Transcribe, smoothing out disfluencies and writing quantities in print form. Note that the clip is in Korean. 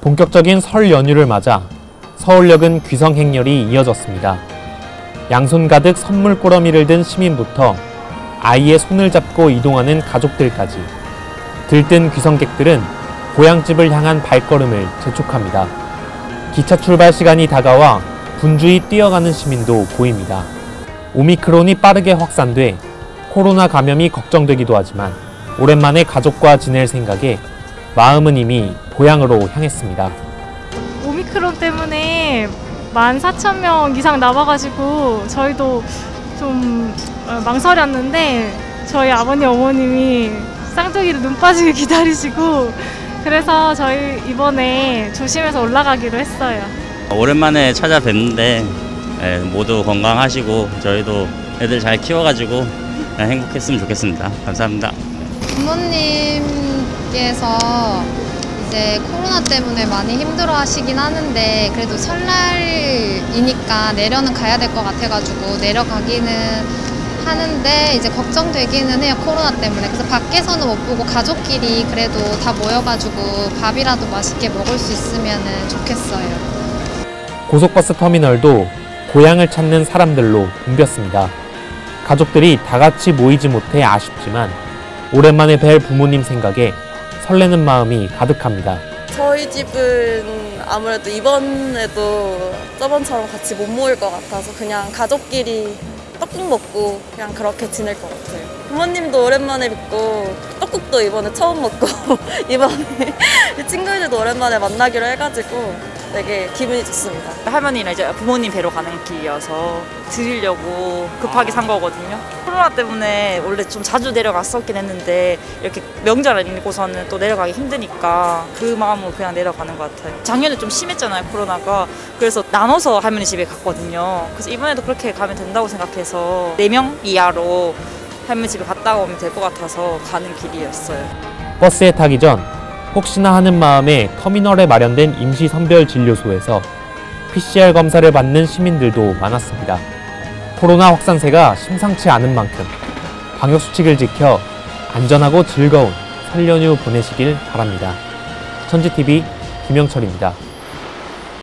본격적인 설 연휴를 맞아 서울역은 귀성 행렬이 이어졌습니다. 양손 가득 선물 꾸러미를 든 시민부터 아이의 손을 잡고 이동하는 가족들까지 들뜬 귀성객들은 고향집을 향한 발걸음을 재촉합니다. 기차 출발 시간이 다가와 분주히 뛰어가는 시민도 보입니다. 오미크론이 빠르게 확산돼 코로나 감염이 걱정되기도 하지만 오랜만에 가족과 지낼 생각에 마음은 이미 고향으로 향했습니다. 오미크론 때문에 14,000명 이상 나와가지고 저희도 좀 망설였는데 저희 아버님 어머님이 쌍둥이를 눈 빠지게 기다리시고 그래서 저희 이번에 조심해서 올라가기로 했어요. 오랜만에 찾아뵙는데 모두 건강하시고 저희도 애들 잘 키워가지고 행복했으면 좋겠습니다. 감사합니다. 부모님께서 이제 코로나 때문에 많이 힘들어 하시긴 하는데 그래도 설날이니까 내려는 가야 될 것 같아가지고 내려가기는 하는데 이제 걱정되기는 해요, 코로나 때문에. 그래서 밖에서는 못 보고 가족끼리 그래도 다 모여가지고 밥이라도 맛있게 먹을 수 있으면 좋겠어요. 고속버스 터미널도 고향을 찾는 사람들로 붐볐습니다. 가족들이 다 같이 모이지 못해 아쉽지만 오랜만에 뵐 부모님 생각에 설레는 마음이 가득합니다. 저희 집은 아무래도 이번에도 저번처럼 같이 못 모일 것 같아서 그냥 가족끼리 떡국 먹고 그냥 그렇게 지낼 것 같아요. 부모님도 오랜만에 뵙고 떡국도 이번에 처음 먹고 이번에 친구들도 오랜만에 만나기로 해가지고 되게 기분이 좋습니다. 할머니랑 이제 부모님 뵈러 가는 길이어서 드리려고 급하게 산 거거든요. 코로나 때문에 원래 좀 자주 내려갔었긴 했는데 이렇게 명절 아니고서는 또 내려가기 힘드니까 그 마음으로 그냥 내려가는 것 같아요. 작년에 좀 심했잖아요, 코로나가. 그래서 나눠서 할머니 집에 갔거든요. 그래서 이번에도 그렇게 가면 된다고 생각해서 4명 이하로 할머니 집에 갔다 오면 될 것 같아서 가는 길이었어요. 버스에 타기 전 혹시나 하는 마음에 터미널에 마련된 임시 선별 진료소에서 PCR 검사를 받는 시민들도 많았습니다. 코로나 확산세가 심상치 않은 만큼 방역수칙을 지켜 안전하고 즐거운 설 연휴 보내시길 바랍니다. 천지TV 김영철입니다.